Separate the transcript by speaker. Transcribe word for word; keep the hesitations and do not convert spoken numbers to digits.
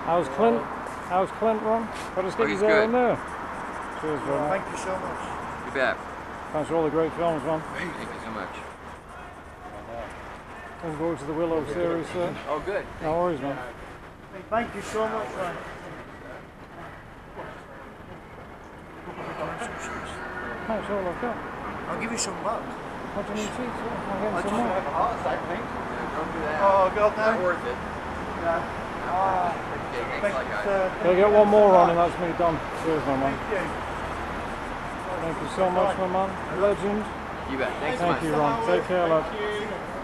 Speaker 1: How's Clint? How's Clint, Ron? Got us get
Speaker 2: Oh,
Speaker 1: you
Speaker 2: he's
Speaker 1: there
Speaker 2: good.
Speaker 1: and there. Cheers, Ron.
Speaker 3: Thank you so much.
Speaker 2: You bet.
Speaker 1: Thanks for all the great films, man.
Speaker 2: Thank you so much.
Speaker 1: Looking forward to the Willow series, sir.
Speaker 2: Oh, good.
Speaker 1: No worries, man.
Speaker 3: Thank you so much, Ryan.
Speaker 1: That's all I've got.
Speaker 3: I'll give you some back.
Speaker 1: What do you need to eat, sir? I'll
Speaker 3: I
Speaker 1: get
Speaker 3: just
Speaker 1: some more.
Speaker 3: have a heart attack, I think.
Speaker 2: Yeah, don't do that.
Speaker 3: Oh, God, no.
Speaker 2: Not worth it.
Speaker 3: Yeah. Ah,
Speaker 2: Okay, thanks
Speaker 3: thank
Speaker 2: a lot,
Speaker 3: you,
Speaker 2: guys.
Speaker 3: sir.
Speaker 1: Can I get one more on and that's me done. Cheers, my man.
Speaker 3: Thank you.
Speaker 1: Thank you so much, my man. Legend.
Speaker 2: You bet. Thanks so
Speaker 1: Thank
Speaker 2: much.
Speaker 1: you, Ron. Take care, lad.
Speaker 3: Thank you.